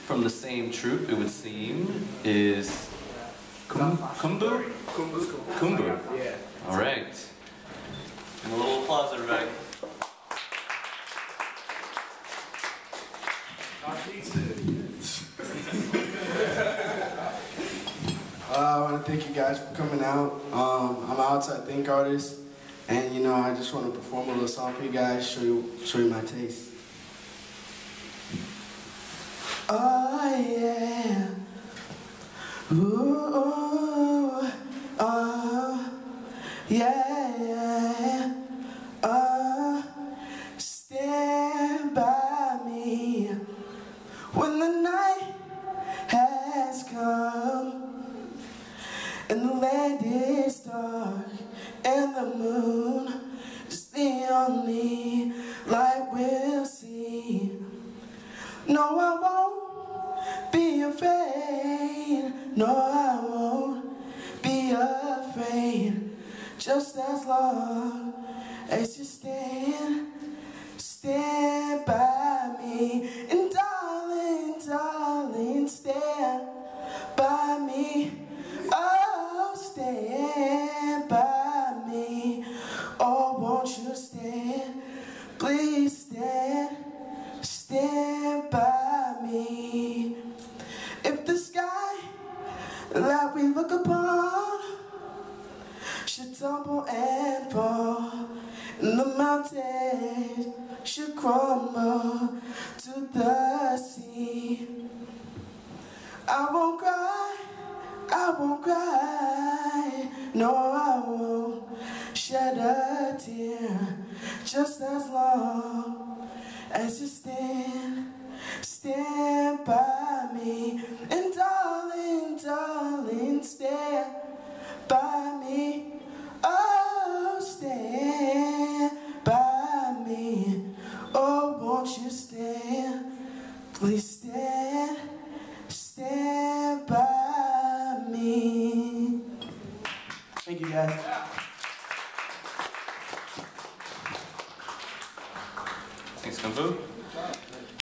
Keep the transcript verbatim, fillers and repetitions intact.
from the same troupe, it would seem, is Kum Kumbu? Kumbu. Kumbu. Yeah. All right. And a little applause, everybody. uh, I want to thank you guys for coming out. Um, I'm an outside think artist, and you know I just want to perform a little song for you guys, show you, show you my taste. Oh yeah. Ooh, uh, yeah, yeah, uh, stand by me when the night has come and the land is dark and the moon is the only light we'll see. No, I won't be afraid. No, I won't be afraid. Just as long as you stand, stand by me. And darling, darling, stand by me. Oh, stand by me. Oh, won't you stand? Please stand, stand by me. If the sky that we look upon should tumble and fall, and the mountains should crumble to the sea, I won't cry, I won't cry, no, I won't shed a tear. Just as long as you stand, stand by me. And darling, darling, stand by me. Oh, stand by me. Oh, won't you stand? Please stand, stand by me. Thank you, guys. Thanks, Kumbu.